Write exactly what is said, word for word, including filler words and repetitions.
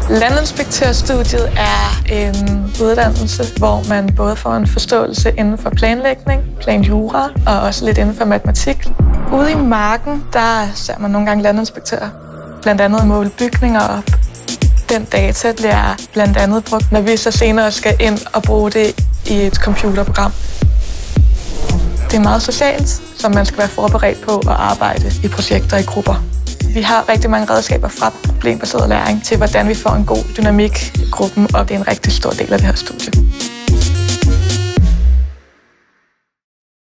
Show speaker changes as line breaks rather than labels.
Landinspektørstudiet er en uddannelse, hvor man både får en forståelse inden for planlægning, planjura og også lidt inden for matematik. Ude i marken, der ser man nogle gange landinspektører, blandt andet måle bygninger op. Den data bliver blandt andet brugt, når vi så senere skal ind og bruge det i et computerprogram. Det er meget socialt, så man skal være forberedt på at arbejde i projekter i grupper. Vi har rigtig mange redskaber fra problembaseret læring til, hvordan vi får en god dynamik i gruppen, og det er en rigtig stor del af det her studie.